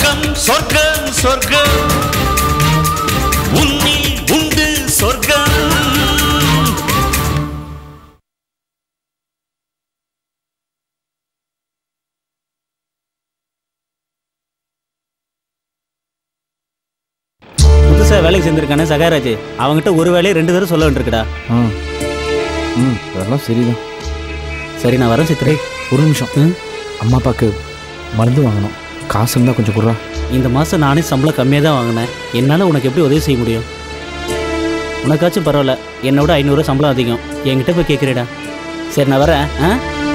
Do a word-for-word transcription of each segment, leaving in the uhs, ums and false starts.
சொர்க்கம் சொர்க்கம் சொர்க்கம் உன்னில் உண்டு சொர்க்கம். புதுசாக வேலைக்கு சேர்ந்துருக்கானே சகாராஜ், அவங்ககிட்ட ஒரு வேலையை ரெண்டு தடவை சொல்ல வேண்டியிருக்குடா. ம் ம் அதெல்லாம் சரிதான். சரி நான் வரேன் சித்திரை. ஒரு நிமிஷம். ம் அம்மா அப்பாவுக்கு மருந்து வாங்கணும், காசு இருந்தால் கொஞ்சம் கொடுறா. இந்த மாதம் நானே சம்பளம் கம்மியாக தான் வாங்கினேன், என்னால் உனக்கு எப்படி உதவி செய்ய முடியும்? உனக்காச்சும் பரவாயில்ல, என்னோட ஐநூறுரூவா சம்பளம் அதிகம், என்கிட்ட போய் கேட்குறேடா. சரி நான் வரேன். ஆ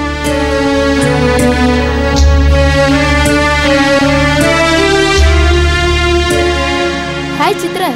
ஹாய் சித்ரா.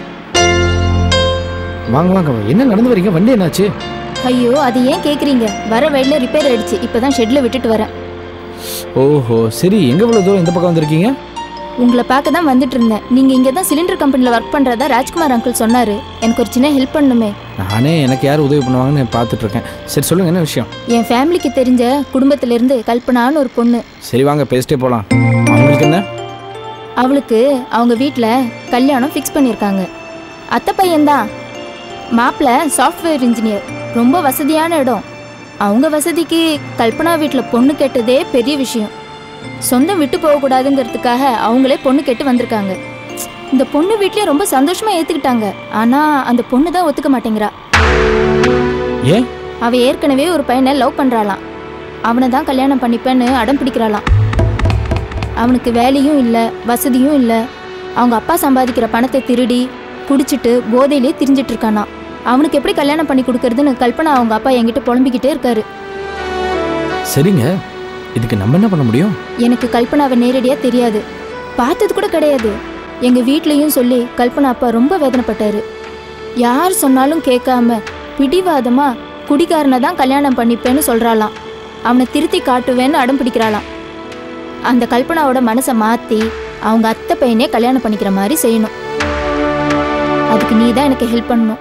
வாங்க வாங்க. என்ன நடந்து வரீங்க? வண்டி என்னாச்சு? ஐயோ அது ஏன் கேட்குறீங்க, வர வழியில் ரிப்பேர் ஆயிடுச்சு, இப்போ தான் ஷெட்டில் விட்டுட்டு வரேன். ஓஹோ சரி. எங்கே இவ்வளோ தூரம் இந்த பக்கம் வந்திருக்கீங்க? உங்களை பார்க்க தான் வந்துட்டு இருந்தேன். நீங்கள் இங்கே தான் சிலிண்டர் கம்பெனியில் ஒர்க் பண்ணுறதா ராஜ்குமார் அங்கிள் சொன்னார். எனக்கு ஒரு சின்ன ஹெல்ப் பண்ணுமே. நானே எனக்கு யார் உதவி பண்ணுவாங்கன்னு பார்த்துட்ருக்கேன். சரி சொல்லுங்கள், என்ன விஷயம்? என் ஃபேமிலிக்கு தெரிஞ்ச குடும்பத்திலேருந்து கல்பனான்னு ஒரு பொண்ணு. சரி வாங்க பேசிட்டே போகலாம். அவங்களுக்கு என்ன? அவளுக்கு அவங்க வீட்டில் கல்யாணம் ஃபிக்ஸ் பண்ணியிருக்காங்க. அத்தை பையன்தான், மாப்பிள்ளை சாஃப்ட்வேர் இன்ஜினியர், ரொம்ப வசதியான இடம். அவங்க வசதிக்கு கல்பனா வீட்டில் பொண்ணு கேட்டதே பெரிய விஷயம். சொந்தம் விட்டு போகக்கூடாதுங்கிறதுக்காக அவங்களே பொண்ணு கேட்டு வந்திருக்காங்க. இந்த பொண்ணு வீட்லேயே ரொம்ப சந்தோஷமாக ஏற்றுக்கிட்டாங்க. ஆனால் அந்த பொண்ணு தான் ஒத்துக்க மாட்டேங்கிறா. ஏன்? அவள் ஏற்கனவே ஒரு பையனை லவ் பண்ணுறாளாம், அவனை தான் கல்யாணம் பண்ணிப்பேன்னு அடம் பிடிக்கிறாளாம். அவனுக்கு வேலையும் இல்லை, வசதியும் இல்லை. அவங்க அப்பா சம்பாதிக்கிற பணத்தை திருடி குடிச்சிட்டு போதையிலே திரிஞ்சிட்டு இருக்கானா. அவனுக்கு எப்படி கல்யாணம் பண்ணி கொடுக்கறதுன்னு கல்பனா அவங்க அப்பா என்கிட்ட புலம்பிக்கிட்டே இருக்காரு. சரிங்க, இதுக்கு நம்ம என்ன பண்ண முடியும்? எனக்கு கல்பனாவை நேரடியாக தெரியாது, பார்த்தது கூட கிடையாது. எங்கள் வீட்லேயும் சொல்லி கல்பனா அப்பா ரொம்ப வேதனைப்பட்டாரு. யார் சொன்னாலும் கேட்காம பிடிவாதமாக குடிகாரனை தான் கல்யாணம் பண்ணிப்பேன்னு சொல்கிறாளாம். அவனை திருத்தி காட்டுவேன்னு அடம் பிடிக்கிறாளாம். அந்த கல்பனாவோட மனசை மாற்றி அவங்க அத்தை பையனே கல்யாணம் பண்ணிக்கிற மாதிரி செய்யணும். அதுக்கு நீ தான் எனக்கு ஹெல்ப் பண்ணணும்.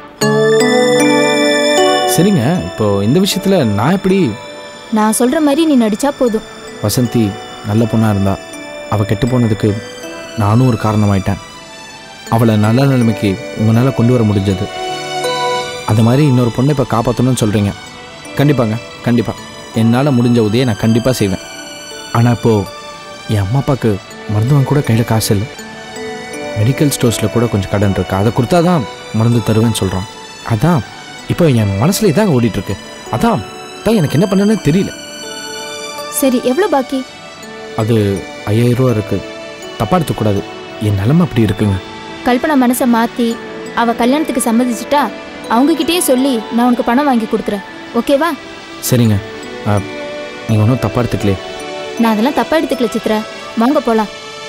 சரிங்க, இப்போ இந்த விஷயத்துல நான் எப்படி? நான் சொல்ற மாதிரி நீ நடிச்சா போதும். வசந்தி நல்ல பொண்ணா இருந்தா, அவ கெட்டு போனதுக்கு நானும் ஒரு காரணமாயிட்டேன். அவளை நல்ல நிலைமைக்கு உங்களால கொண்டு வர முடிஞ்சது. அந்த மாதிரி இன்னொரு பொண்ணை இப்போ காப்பாற்றணும்னு சொல்றீங்க. கண்டிப்பாங்க, கண்டிப்பா என்னால் முடிஞ்ச உதவியை நான் கண்டிப்பாக செய்வேன். ஆனால் இப்போது என் அம்மா அப்பாவுக்கு மருந்து வாங்க கூட கையில் காசு இல்லை. மெடிக்கல் ஸ்டோர்ஸில் கூட கொஞ்சம் கடன் இருக்கு, அதை கொடுத்தா தான் மருந்து தருவேன்னு சொல்கிறான். அதான் இப்போ என் மனசுல இதாங்க ஓடிட்டுருக்கு. அதான் தான் எனக்கு என்ன பண்ணுன்னு தெரியல. சரி, எவ்வளோ பாக்கி? அது ஐயாயிரம் ரூபா இருக்கு. தப்பா எடுத்துக்கூடாது, என் நிலைமை அப்படி இருக்குங்க. கல்பனா மனசை மாற்றி அவள் கல்யாணத்துக்கு சம்மதிச்சிட்டா அவங்கக்கிட்டே சொல்லி நான் உனக்கு பணம் வாங்கி கொடுக்குறேன், ஓகேவா? சரிங்க, நீங்கள் ஒன்றும் தப்பா எடுத்துக்கலையே? நான் அதெல்லாம் தப்பா எடுத்துக்கல சித்ரா, வாங்க போகலாம்.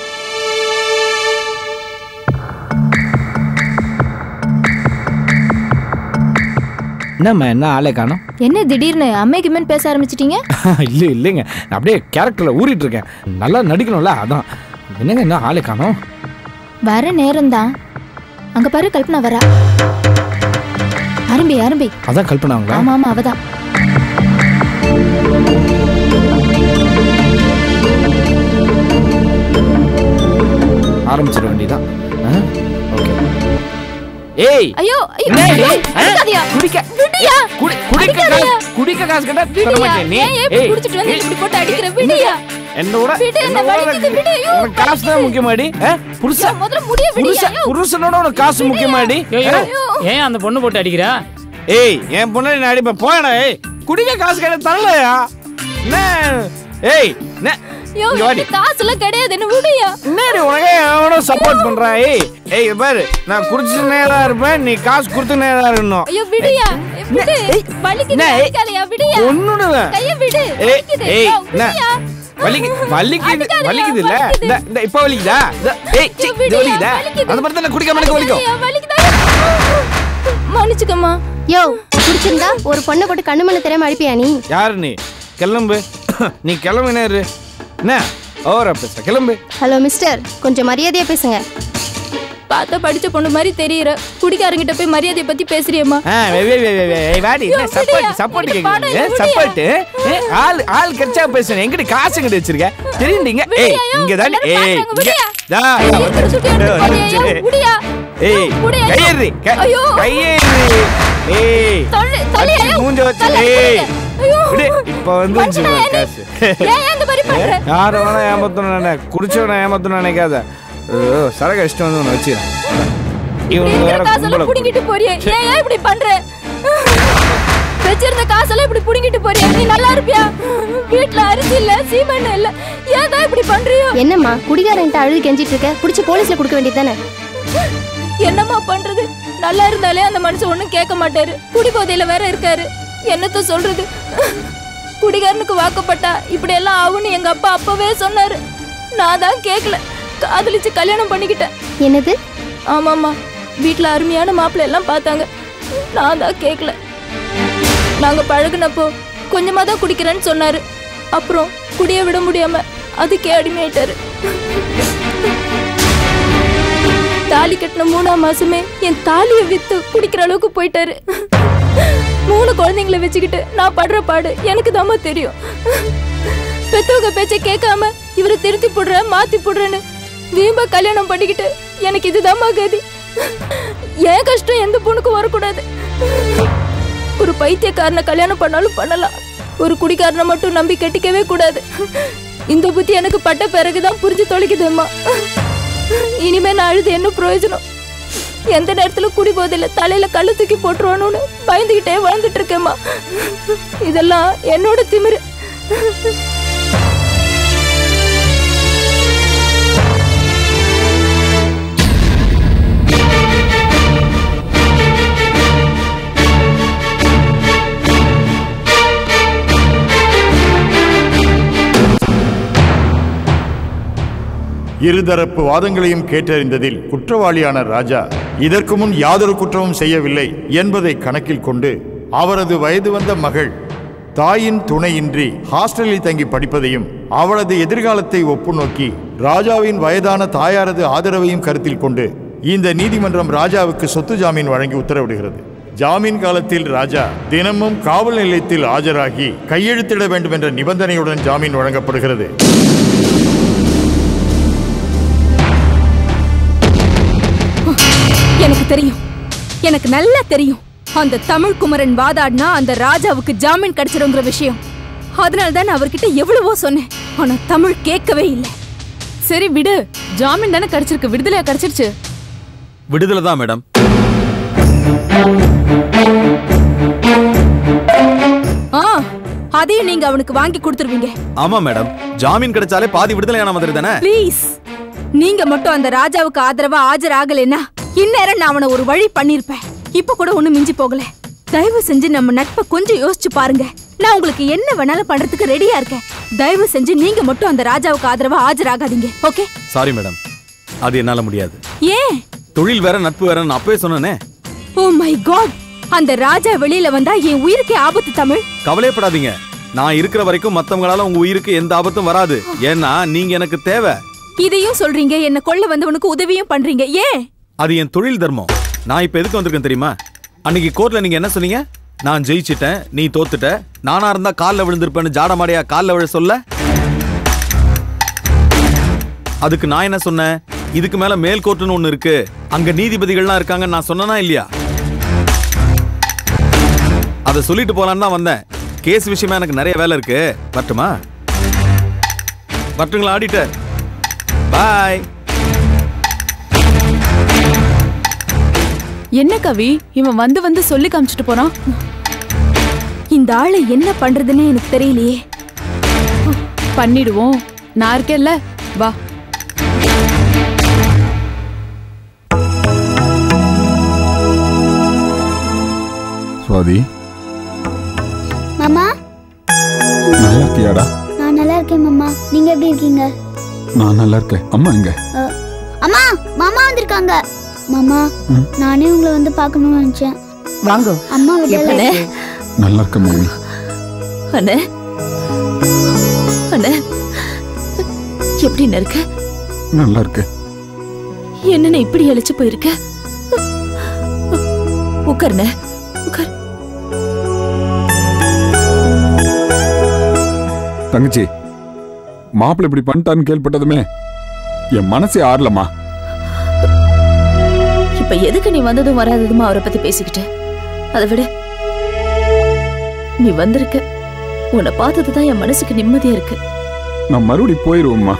என்னம்மா என்ன ஆளே காணோம்? என்ன திடீர்னு அம்மைக்கு மேன் பேச ஆரம்பிச்சிட்டீங்க? இல்லை இல்லைங்க, அப்படியே கேரக்டரில் ஊறிட்டு இருக்கேன். நல்லா நடிக்கணும்ல, அதான். என்னங்க என்ன ஆளே காணோம்? வர நேரம்தான். அங்கே பாரு, கல்பனா வரா. ஆரம்பி ஆரம்பி. அதான் கல்பனாங்களா? ஆமாம் ஆமாம், அவதான். ஆரம்பிச்சிட வேண்டியதான். ஓகே. ஏய் ஐயோ அடிக்காதயா, குடிக்க விடியா, குடிக்க குடிக்க காசு கேட்டா தர மாட்டேன் நீ. ஏய் குடிச்சிட்டு வந்து இப்படி போட்டு அடிக்குற, விடியா. என்னோட உனக்கு காசு தான் முக்கியமாடி? புருஷன் முதல்ல முடிய விடியா. புருஷனோட உனக்கு காசு முக்கியமாடி? ஏன் அந்த பொண்ணு போட்டு அடிக்கிறா? ஏய் என் பொண்ணை நான் அடிப்பேன், போயடா. ஏய் குடிக்க காசு கேட்டா தரலையா? என்ன? ஏய் காசுலாம் கிடையாது, என்ன விடியா. என்னடி உனக்கு எவனோ சப்போர்ட் பண்றா? ஏய் ஏய் பாரு, நான் குடிச்சு நேரா இருப்பேன், நீ காசு கொடுத்து நேரா இருக்கணும். ஐயோ விடியா, விடு. வலிக்குது, அடிக்காதயா, விடியா. ஒண்ணுடுவேன். கைய விடு. ஏய் ஏய் விடியா. வலிக்கு வலிக்குது வலிக்குது இல்ல? இந்த இப்ப வலிக்குதா? ஏய் இது வலிக்குதா? அந்த மாதிரி தான் குடிக்காம எனக்கு வலிக்கும். வலிக்குதா? மன்னிச்சுக்கம்மா. யோ குடிச்சிருந்தா ஒரு பொண்ணை போட்டு கண்ணு மண்ணு தெரியாம அடிப்பியா நீ? யாரு நீ? கிளம்பு. நீ கிளம்பு. நேரு என்ன ஓவரா பேச? கிளம்பு. ஹலோ மிஸ்டர், கொஞ்சம் மரியாதையா பேசுங்க. பார்த்தா படிச்ச பொண்ணு மாதிரி தெரியற குடிக்காரங்கிட்ட போய் மரியாதையை பத்தி பேசுறியம்மா. வாடி சப்போர்ட் சப்போர்ட் கேக்குறீங்க சப்போர்ட் ஆள் ஆள் கச்சா பேசுறேன் எங்கிட்ட காசு கிட்ட வச்சிருக்க தெரியுங்க. ஏய் இங்க தான் ஏய் இங்க டா ஏய் கையேறி கையேறி ஏய் மூஞ்ச வச்சு ஏய் இப்ப வந்து காசு யார வேணா ஏமாத்தணும் குடிச்சவன ஏமாத்தணும் நினைக்காத. சரக இஷ்டம் வந்து ஒன்று வச்சுக்கிறேன். இவங்க வேற கும்பல புடிங்கிட்டு போறியே ஏன் இப்படி பண்ற? வச்சிருந்த காசெல்லாம் இப்படி புடிங்கிட்டு போறியே நீ நல்லா இருப்பியா? வீட்ல அரிசி இல்ல சீமெண்ணெய் இல்ல ஏன் இப்படி பண்றியோ? என்னம்மா குடிகாரன்ட்ட அழுது கெஞ்சிட்டு இருக்க? புடிச்சு போலீஸ்ல கொடுக்க வேண்டியதானே? என்னம்மா பண்றது? நல்லா இருந்தாலே அந்த மனுஷன் ஒண்ணும் கேட்க மாட்டாரு. குடி போதையில வேற இருக்காரு. என்னத்த சொல்றது? குடிகாரனுக்கு வாக்கப்பட்டா இப்படி எல்லாம் ஆகும்னு எங்க அப்பா அப்பவே சொன்னாரு. நான் தான் கேட்கல, காதலிச்சு கல்யாணம் பண்ணிக்கிட்டேன். என்னது? ஆமாம்மா, வீட்டுல அருமையான மாப்பிள்ளை எல்லாம் பார்த்தாங்க. நான் தான் கேட்கல. நாங்க பழகுனப்போ கொஞ்சமா தான் குடிக்கிறேன்னு சொன்னாரு. அப்புறம் குடிய விட முடியாம அதுக்கே அடிமையாயிட்டாரு. தாலி கட்டின மூணாம் மாசமே என் தாலியை வித்து குடிக்கிற அளவுக்கு போயிட்டாரு. மூணு குழந்தைங்களை வச்சுக்கிட்டு நான் படுற பாடு எனக்கு தாமா தெரியும். பெத்தவங்க பேச்ச கேட்காம இவரை திருத்தி போடுற மாத்தி போடுறேன்னு வீம்பா கல்யாணம் பண்ணிக்கிட்டு எனக்கு இதுதாம்மா கதி. ஏன் கஷ்டம் எந்த பொண்ணுக்கும் வரக்கூடாது. ஒரு பைத்தியக்காரனை கல்யாணம் பண்ணாலும் பண்ணலாம், ஒரு குடிக்காரனை மட்டும் நம்பி கட்டிக்கவே கூடாது. இந்த புத்தி எனக்கு பட்ட பிறகுதான் புரிஞ்சு தொலைக்குதும்மா. இனிமே நான் அழுது என்ன பிரயோஜனம்? எந்த நேரத்துல குடி போதில்ல தலையில கல்லு தூக்கி போட்டுருவானு பயந்துகிட்டே வாழ்ந்துட்டு இருக்கேம்மா. இதெல்லாம் என்னோட திமிரு. இருதரப்பு வாதங்களையும் கேட்டறிந்ததில் குற்றவாளியான ராஜா இதற்கு முன் யாதொரு குற்றமும் செய்யவில்லை என்பதை கணக்கில் கொண்டு அவரது வயது வந்த மகள் தாயின் துணையின்றி ஹாஸ்டலில் தங்கி படிப்பதையும் அவளது எதிர்காலத்தை ஒப்புநோக்கி ராஜாவின் வயதான தாயாரது ஆதரவையும் கருத்தில் கொண்டு இந்த நீதிமன்றம் ராஜாவுக்கு சொத்து ஜாமீன் வழங்கி உத்தரவிடுகிறது. ஜாமீன் காலத்தில் ராஜா தினமும் காவல் நிலையத்தில் ஆஜராகி கையெழுத்திட வேண்டும் என்ற நிபந்தனையுடன் ஜாமீன் வழங்கப்படுகிறது. எனக்கு தெரியும், எனக்கு நல்லா தெரியும். அந்த தமிழ் குமரன் வாதாடினா அந்த ராஜாவுக்கு ஜாமீன் கிடைச்சிடுங்கிற விஷயம். அதனால தான் அவர்கிட்ட எவ்வளவோ சொன்னேன். ஆனா தமிழ் கேட்கவே இல்லை. சரி விடு, ஜாமீன் தானே கிடைச்சிருக்கு, விடுதலையா கிடைச்சிருச்சு? விடுதலை தான் மேடம். ஆ, அதையும் நீங்க அவனுக்கு வாங்கி கொடுத்துருவீங்க. ஆமா மேடம், ஜாமீன் கிடைச்சாலே பாதி விடுதலையான மாதிரி தானே. ப்ளீஸ், நீங்க மட்டும் அந்த ராஜாவுக்கு ஆதரவா ஆஜராகலைன்னா இந்நேரம் நான் அவனை ஒரு வழி பண்ணிருப்பேன். இப்ப கூட ஒண்ணு மிஞ்சி போகல. தயவு செஞ்சு நம்ம நட்பை கொஞ்சம் யோசிச்சு பாருங்க. நான் உங்களுக்கு என்ன வேணாலும் பண்றதுக்கு ரெடியா இருக்கேன். தயவு செஞ்சு நீங்க மட்டும் அந்த ராஜாவுக்கு ஆதரவா ஆஜராகாதீங்க. ஓகே? சாரி மேடம், அது என்னால முடியாது. ஏன்? தொழில் வேற நட்பு வேற நான் அப்பவே சொன்னேனே. ஓ மை காட், அந்த ராஜா வெளியில வந்தா என் உயிருக்கே ஆபத்து. தமிழ், கவலைப்படாதீங்க. நான் இருக்கிற வரைக்கும் மத்தவங்களால உங்க உயிருக்கு எந்த ஆபத்தும் வராது. ஏன்னா நீங்க எனக்கு தேவை. இதையும் சொல்றீங்க, என்ன கொல்ல வந்தவனுக்கு உதவியும் பண்றீங்க. ஏன்? அது என் தொழில் தர்மம். நான் இப்ப எதுக்கு வந்திருக்கேன் தெரியுமா? அன்னைக்கு கோர்ட்ல நீங்க என்ன சொன்னீங்க? நான் ஜெயிச்சிட்டேன், நீ தோத்துட்ட. நானா இருந்தா கால்ல விழுந்திருப்பேன்னு ஜாடமாடியா கால்ல விழ சொல்ல. அதுக்கு நான் என்ன சொன்னேன்? இதுக்கு மேல மேல் கோர்ட்டுன்னு ஒண்ணு இருக்கு, அங்க நீதிபதிகள்லாம் இருக்காங்க நான் சொன்னனா இல்லையா? அதை சொல்லிட்டு போலான்னு தான் வந்தேன். கேஸ் விஷயமா எனக்கு நிறைய வேலை இருக்கு. வரட்டுமா? வரட்டுங்களா ஆடிட்டர்? பாய். என்ன கவி, இவன் வந்து வந்து சொல்லி காமிச்சிட்டு போறான். இந்த ஆளை என்ன பண்றதுன்னு எனக்கு தெரியலையே. பண்ணிடுவோம், நான் இருக்கேன்ல, வா. சுவாதி, மாமா நல்லா இருக்கியாடா? நான் நல்லா இருக்கேன் மாமா, நீங்க எப்படி இருக்கீங்க? நான் நல்லா இருக்கேன். அம்மா எங்க? அம்மா, மாமா வந்திருக்காங்க. மாமா, நானே உங்களை வந்து பார்க்கணும்னு நினைச்சேன். வாங்க. அம்மா விடல. நல்லா இருக்க மம்மி. அண்ணே, அண்ணே எப்படி இருக்க? நல்லா இருக்க. என்னன்னு இப்படி அழைச்சு போயிருக்க? உட்கார்ன உட்கார். தங்கச்சி, மாப்பிள்ளை இப்படி பண்ணிட்டான்னு கேள்விப்பட்டதுமே என் மனசே ஆறலம்மா. இப்ப எதுக்கு நீ வந்ததும் வராததுமா அவரை பத்தி பேசிக்கிட்டு? அதை விட நீ வந்திருக்க, உன்னை பார்த்ததுதான் என் மனசுக்கு நிம்மதியா இருக்கு. நான் மறுபடியும் போயிருவேம்மா.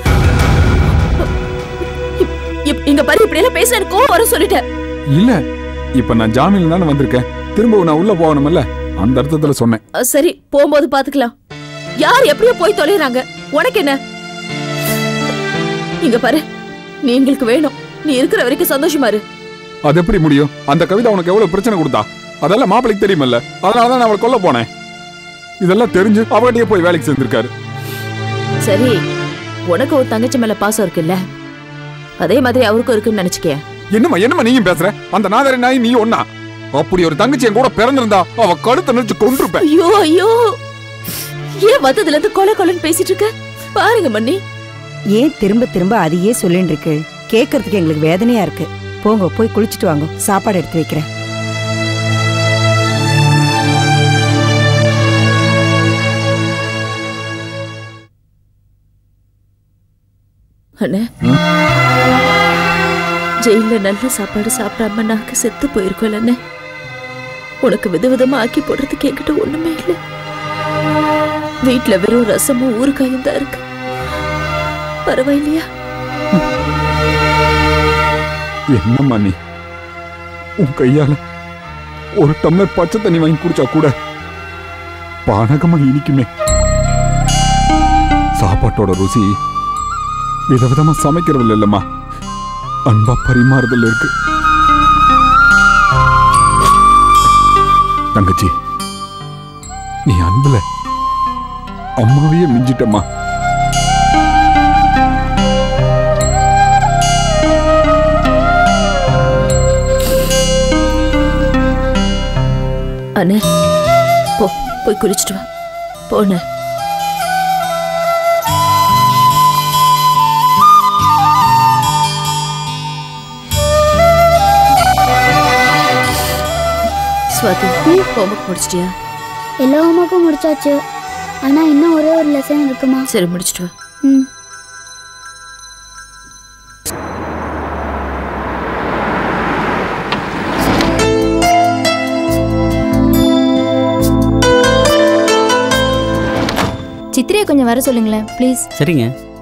இங்க பாரு, இப்படி எல்லாம் பேச எனக்கு கோவம் வர சொல்லிட்டேன். இல்ல, இப்ப நான் ஜாமீன்ல தானே வந்திருக்கேன். திரும்ப நான் உள்ள போகணும்ல, அந்த அர்த்தத்துல சொன்னேன். சரி, போகும்போது பாத்துக்கலாம். யார் எப்படியோ போய் தொலைறாங்க, உனக்கு என்ன? இங்க பாரு, நீ எங்களுக்கு வேணும். நீ இருக்கிற வரைக்கும் சந்தோஷமா இரு. அது எப்படி முடியும்? அந்த கவிதை உனக்கு எவ்வளவு பிரச்சனை கொடுத்தா அதெல்லாம் மாப்பிளைக்கு தெரியுமல்ல. அதனாலதான் நான் அவளை கொல்ல போனேன். இதெல்லாம் தெரிஞ்சு அவகிட்டயே போய் வேலைக்கு சேர்ந்திருக்காரு. சரி, உனக்கு ஒரு தங்கச்சி மேல பாசம் இருக்குல்ல, அதே மாதிரி அவருக்கும் இருக்குன்னு நினைச்சுக்கிய. என்னம்மா என்னம்மா நீயும் பேசுற? அந்த நாதரி நாய் நீ ஒன்னா? அப்படி ஒரு தங்கச்சி என் கூட பிறந்திருந்தா அவ கழுத்தை நினைச்சு கொன்றுப்பேன். ஐயோ ஐயோ, ஏன் வந்ததுல இருந்து கொலை கொலைன்னு பேசிட்டு இருக்க? பாருங்க மண்ணி, ஏன் திரும்ப திரும்ப அதையே சொல்லிட்டு இருக்கு? கேட்கறதுக்கு எங்களுக்கு வேதனையா இருக்கு. போங்க, போய் குளிச்சுட்டு வாங்க, சாப்பாடு எடுத்து வைக்கிறேன். அண்ணே, ஜெயில நல்ல சாப்பாடு சாப்பிடாம நாக்கு செத்து போயிருக்கோம் அண்ணே. உனக்கு விதவிதமா ஆக்கி போடுறதுக்கு என்கிட்ட ஒண்ணுமே இல்லை. வீட்டுல வெறும் ரசமும் ஊறுகாயும் தான் இருக்கு. பரவாயில்லையா? என்னம்மா நீ? உன் கையால ஒரு டம்ளர் பச்சை தண்ணி வாங்கி குடிச்சா கூட பானகமா இனிக்குமே. சாப்பாட்டோட ருசி விதவிதமா சமைக்கிறதுல இல்லம்மா, அன்பா பரிமாறுதல் இருக்கு. தங்கச்சி, நீ அன்புல அம்மாவையே மிஞ்சிட்டம்மா. அண்ணே, போ, போய் குளிச்சுட்டு வா. போன ஸ்வாதி, ஹோம்ஒர்க் முடிச்சிட்டியா? எல்லா ஹோம்ஒர்க்கும் முடிச்சாச்சு. ஆனா இன்னும் ஒரே ஒரு லெசன் இருக்குமா? சரி, முடிச்சிட்டு வா. ம். சித்திரையை கொஞ்சம் வர சொல்லுங்களேன் ப்ளீஸ். சரிங்க.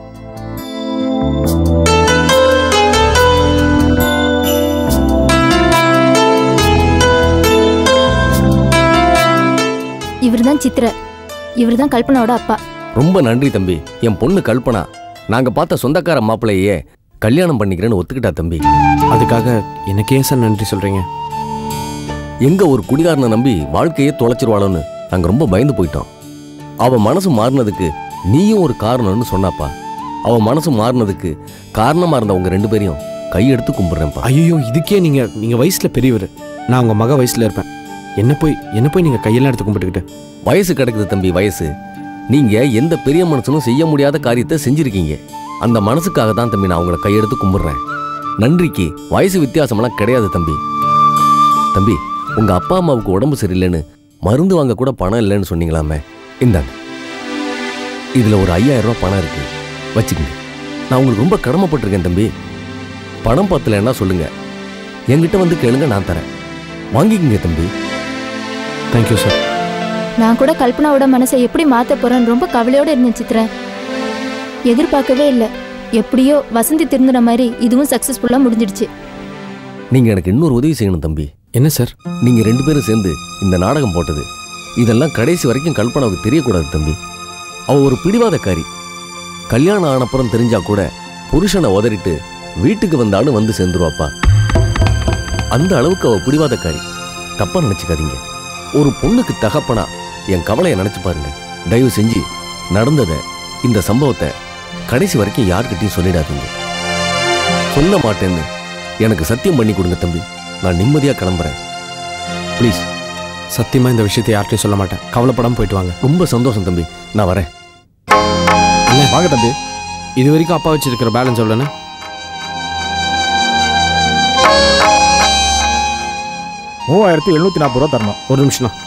இவர் தான் சித்திரை, இவர் தான் கல்பனாவோட அப்பா. ரொம்ப நன்றி தம்பி. என் பொண்ணு கல்பனா நாங்க பார்த்த சொந்தக்கார மாப்பிள்ளையே கல்யாணம் பண்ணிக்கிறேன்னு ஒத்துக்கிட்டா தம்பி. அதுக்காக எனக்கு ஏன் சார் நன்றி சொல்றீங்க? எங்க ஒரு குடிகாரனை நம்பி வாழ்க்கையே தொலைச்சிருவாளோன்னு நாங்க ரொம்ப பயந்து போயிட்டோம். அவ மனசு மாறினதுக்கு நீயும் ஒரு காரணம்னு சொன்னாப்பா. அவ மனசு மாறினதுக்கு காரணமா இருந்த உங்க ரெண்டு பேரையும் கையெடுத்து கும்பிடுறேன்ப்பா. ஐயோ, இதுக்கே நீங்க நீங்க வயசுல பெரியவர், நான் உங்க மக வயசுல இருப்பேன். என்ன போய் என்ன போய் நீங்க கையெல்லாம் எடுத்து கும்பிட்டுக்கிட்டு? வயசு கிடைக்குது தம்பி, வயசு. நீங்க எந்த பெரிய மனுஷனும் செய்ய முடியாத காரியத்தை செஞ்சிருக்கீங்க. அந்த மனசுக்காக தான் தம்பி நான் உங்களை கையெடுத்து கும்பிடுறேன். நன்றிக்கு வயசு வித்தியாசமெல்லாம் கிடையாது தம்பி. தம்பி, உங்க அப்பா அம்மாவுக்கு உடம்பு சரியில்லைன்னு மருந்து வாங்க கூட பணம் இல்லைன்னு சொன்னீங்களாமே, இந்தாங்க. இதுல ஒரு ஐயாயிரம் ரூபாய் பணம் இருக்கு, வச்சுக்கங்க. நான் உங்களுக்கு ரொம்ப கடமைப்பட்டிருக்கேன் தம்பி. பணம் பத்தலைன்னா சொல்லுங்க, என்கிட்ட வந்து கேளுங்க, நான் தரேன். வாங்கிக்கங்க தம்பி. Thank you sir. நான் கூட கல்பனாவோட மனசை எப்படி மாத்த போறேன்னு ரொம்ப கவலையோட இருந்தேன் சித்திரை. எதிர்பார்க்கவே இல்லை. எப்படியோ வசந்தி திருந்துற மாதிரி இதுவும் சக்சஸ்ஃபுல்லா முடிஞ்சிடுச்சு. நீங்க எனக்கு இன்னொரு உதவி செய்யணும் தம்பி. என்ன சார்? நீங்க ரெண்டு பேரும் சேர்ந்து இந்த நாடகம் போட்டது இதெல்லாம் கடைசி வரைக்கும் கல்பனாவுக்கு தெரியக்கூடாது தம்பி. அவ ஒரு பிடிவாதக்காரி. கல்யாணம் ஆனப்புறம் தெரிஞ்சா கூட புருஷனை உதறிட்டு வீட்டுக்கு வந்தாலும் வந்து சேர்ந்துருவாப்பா. அந்த அளவுக்கு அவ பிடிவாதக்காரி. தப்பா நினைச்சுக்காதீங்க. ஒரு பொண்ணுக்கு தகப்பனா என் கவலையை நினைச்சு பாருங்க. தயவு செஞ்சு நடந்ததை, இந்த சம்பவத்தை கடைசி வரைக்கும் யார்கிட்டையும் சொல்லிடாதீங்க. சொல்ல மாட்டேன்னு எனக்கு சத்தியம் பண்ணி கொடுங்க தம்பி. நான் நிம்மதியா கிளம்புறேன். ப்ளீஸ். சத்தியமா இந்த விஷயத்தை யார்கிட்டையும் சொல்ல மாட்டேன். கவலைப்படாம போயிட்டு வாங்க. ரொம்ப சந்தோஷம் தம்பி, நான் வரேன். வாங்க தம்பி. இது வரைக்கும் அப்பா வச்சிருக்கிற பேலன்ஸ் எவ்வளோண்ணே? மூவாயிரத்தி எழுநூத்தி நாற்பது ரூபா தரணும். ஒரு நிமிஷம் தான்.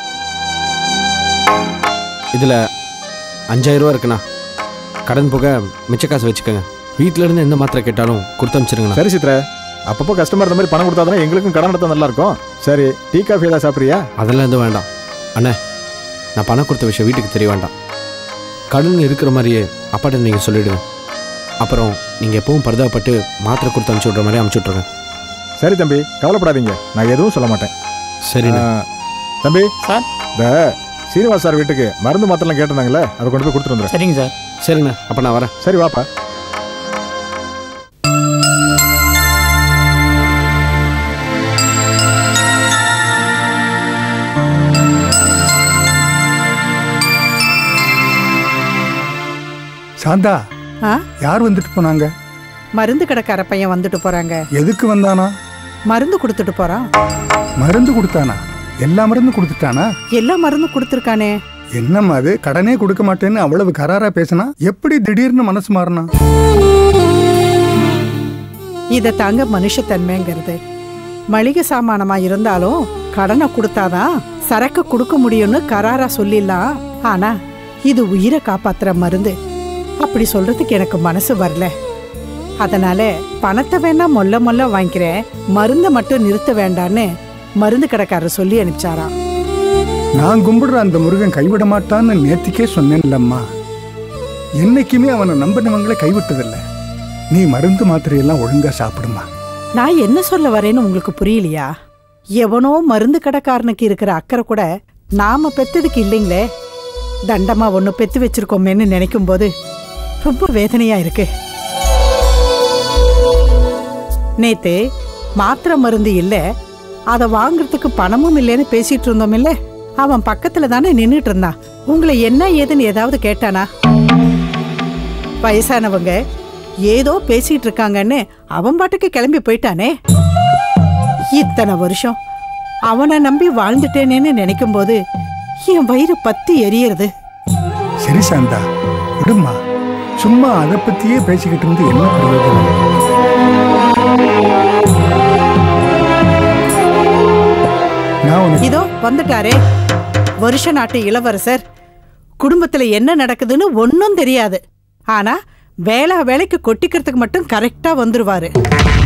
இதில் அஞ்சாயிரம் ரூபா இருக்குண்ணா. கடன் போக மிச்ச காசு வச்சுக்கோங்க. வீட்டில இருந்து எந்த மாத்திரை கேட்டாலும் கொடுத்து அனுப்பிச்சிருங்கண்ணா. சரி சித்ரா, அப்பப்போ கஸ்டமர் இந்த மாதிரி பணம் கொடுத்தாதானே எங்களுக்கும் கடன் நடத்த நல்லா இருக்கும். சரி, டீ காஃபி ஏதாவது சாப்பிட்றியா? அதெல்லாம் எதுவும் வேண்டாம் அண்ணே. நான் பணம் கொடுத்த விஷயம் வீட்டுக்கு தெரிய வேண்டாம். கடன் இருக்கிற மாதிரியே அப்பாட்ட நீங்கள் சொல்லிவிடுங்க. அப்புறம் நீங்கள் எப்பவும் பரிதாபப்பட்டு மாத்திரை கொடுத்து அனுப்பிச்சி விட்ற மாதிரி அனுப்பிச்சி விட்ருங்க. சரி தம்பி, கவலைப்படாதீங்க, நான் எதுவும் சொல்ல மாட்டேன். சரி தம்பி. சார், இந்த சீனிவாஸ் சார் வீட்டுக்கு மருந்து மாத்திரலாம் கேட்டிருந்தாங்களே, அதை கொண்டு போய் கொடுத்துட்டு வந்துடுறேன். சரிங்க சார். சரிண்ணே, அப்போ நான் வரேன். சரி வாப்பா. சாந்தா, யார் வந்துட்டு போனாங்க? மருந்து கடைக்கார பையன் வந்துட்டு போறாங்க. எதுக்கு வந்தானா? மருந்து கொடுத்துட்டு போறான். மருந்து கொடுத்தானா? எல்லா மருந்தும் கொடுத்துட்டானா? எல்லா மருந்தும் கொடுத்துருக்கானே. என்னம்மா அது, கடனே கொடுக்க மாட்டேன்னு அவ்வளவு கராரா பேசினா எப்படி திடீர்னு மனசு மாறினா? இத தாங்க மனுஷத்தன்மைங்கிறது. மளிகை சாமானமா இருந்தாலும் கடனை கொடுத்தாதான் சரக்கு கொடுக்க முடியும்னு கராரா சொல்லிடலாம். ஆனா இது உயிரை காப்பாத்துற மருந்து. அப்படி சொல்றதுக்கு எனக்கு மனசு வரல. அதனால பணத்தை வேணா மொல்ல மொல்ல வாங்கிக்கிறேன், மருந்தை மட்டும் நிறுத்த வேண்டான்னு மருந்து கடைக்காரர் சொல்லி அனுப்பிச்சாராம். நான் கும்பிடுற அந்த முருகன் கைவிட மாட்டான்னு நேத்திக்கே சொன்னேன்லம்மா. என்னைக்குமே அவனை நம்பினவங்களை கைவிட்டதில்லை. நீ மருந்து மாத்திரையெல்லாம் ஒழுங்கா சாப்பிடுமா. நான் என்ன சொல்ல வரேன்னு உங்களுக்கு புரியலையா? எவனோ மருந்து கடைக்காரனுக்கு இருக்கிற அக்கறை கூட நாம பெத்ததுக்கு இல்லைங்களே. தண்டமா ஒன்னு பெத்து வச்சிருக்கோமேன்னு நினைக்கும் போது ரொம்ப வேதனையா இருக்கு. நேத்து மாத்திரை மருந்து இல்ல, அதை வாங்குறதுக்கு பணமும் இல்லைன்னு பேசிட்டு இருந்தோம் இல்ல, அவன் பக்கத்துல தானே நின்னுட்டு இருந்தான். உங்களை என்ன ஏதுன்னு ஏதாவது கேட்டானா? வயசானவங்க ஏதோ பேசிட்டு இருக்காங்கன்னு அவன் பாட்டுக்கு கிளம்பி போயிட்டானே. இத்தனை வருஷம் அவனை நம்பி வாழ்ந்துட்டேனேன்னு நினைக்கும் போது என் வயிறு பத்தி எரியறது. சரி சாந்தா, விடுமா. சும்மா அதை பத்தியே பேசிக்கிட்டு இருந்து என்ன பிரயோஜனம்? இதோ வந்துட்டாரே வருஷ நாட்டு இளவரசர். குடும்பத்துல என்ன நடக்குதுன்னு ஒன்னும் தெரியாது. ஆனா வேளா வேலைக்கு கொட்டிக்கிறதுக்கு மட்டும் கரெக்டா வந்துருவாரு.